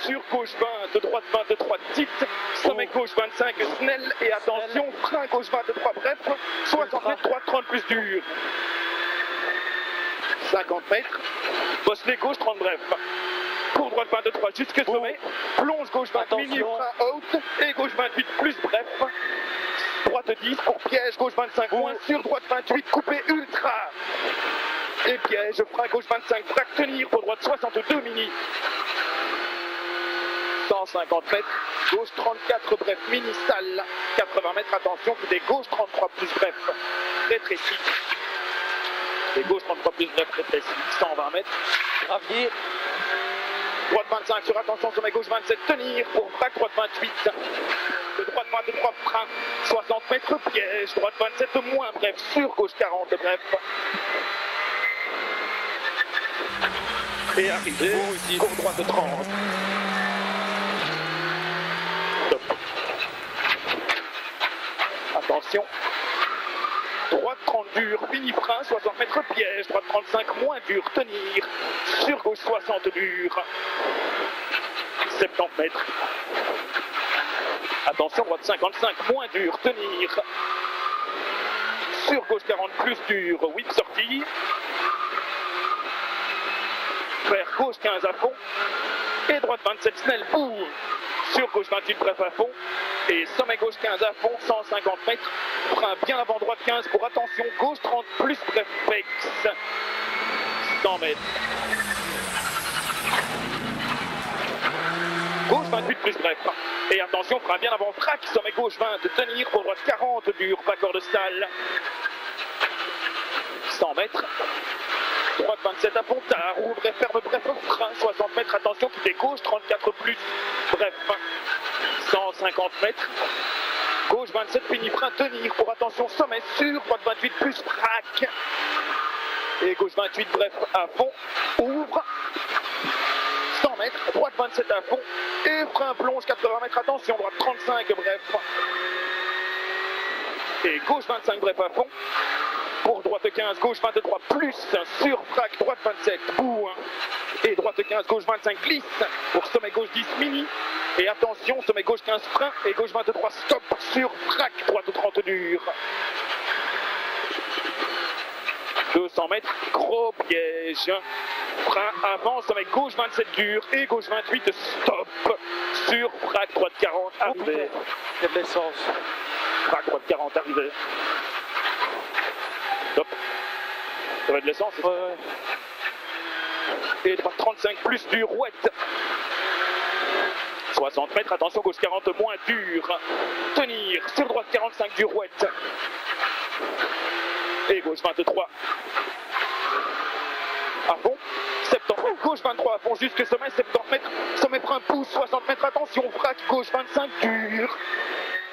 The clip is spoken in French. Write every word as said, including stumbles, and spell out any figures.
sur gauche vingt, droite vingt-trois, titre, sommet gauche vingt-cinq, Snell, et attention, frein gauche vingt-trois, bref, soixante mètres, droite trente plus dur. cinquante mètres, bosselet gauche trente, bref. Pour droite vingt-trois jusque sommet, plonge gauche vingt, mini frein haute, et gauche vingt-huit plus, bref. Droite dix pour piège, gauche vingt-cinq, moins sur, droite vingt-huit, coupé ultra. Et piège, frein gauche vingt-cinq, braque tenir pour droite soixante-deux mini. cent cinquante mètres, gauche trente-quatre, bref, mini salle. quatre-vingts mètres, attention, des gauche trente-trois plus, bref, rétréci. Et gauche trente-trois plus, bref, rétréci. cent vingt mètres, gravier. Droite vingt-cinq sur attention, sommet gauche vingt-sept, tenir pour braque, droite vingt-huit. De droite vingt-trois, frein, soixante mètres, piège, droite vingt-sept, moins, bref, sur gauche quarante, bref. Et arrivé, pour droite trente. Top. Attention. Droite trente dur, fini frein, soixante mètres piège, droite trente-cinq, moins dur, tenir. Sur gauche soixante dur. soixante-dix mètres. Attention, droite cinquante-cinq, moins dur, tenir. Sur gauche quarante, plus dur, whip sortie. Vers gauche quinze à fond. Et droite vingt-sept, Snell, boum. Sur gauche vingt-huit, bref à fond. Et sommet gauche quinze à fond, cent cinquante mètres. Frein bien avant droite quinze pour attention, gauche trente plus, bref, pex. cent mètres. Gauche vingt-huit plus, bref. Et attention, frein bien avant, frac, sommet gauche vingt, tenir pour droite quarante, dur, pas corps de salle. cent mètres. Droite vingt-sept à fond, tard, ouvre et ferme, bref, frein, soixante mètres, attention, tout est gauche, trente-quatre plus, bref, cent cinquante mètres. Gauche vingt-sept, fini frein, tenir pour attention, sommet sur, droite vingt-huit plus, braque. Et gauche vingt-huit, bref, à fond, ouvre. cent mètres, droite vingt-sept à fond, et frein plonge, quatre-vingts mètres, attention, droite trente-cinq, bref. Et gauche vingt-cinq, bref, à fond. Pour droite quinze, gauche vingt-trois, plus, sur frac, droite vingt-sept, bout. Et droite quinze, gauche vingt-cinq, glisse. Pour sommet gauche dix, mini. Et attention, sommet gauche quinze, frein. Et gauche vingt-trois, stop, sur frac, droite trente, dur. deux cents mètres, gros piège. Frein avant, sommet gauche vingt-sept, dur. Et gauche vingt-huit, stop. Sur frac, droite quarante, arrivé. Il y a de l'essence. Frac, droite quarante, arrivé. Top. Ça va de l'essence. Ouais, ouais. Et droite trente-cinq plus dur, ouette. soixante mètres, attention, gauche quarante, moins dur. Tenir, sur droite quarante-cinq, dur, ouette. Et gauche vingt-trois. À fond. soixante mètres, gauche vingt-trois à fond, jusque sommet, soixante mètres. Sommet frein pouce, soixante mètres, attention, frac, gauche vingt-cinq, dur.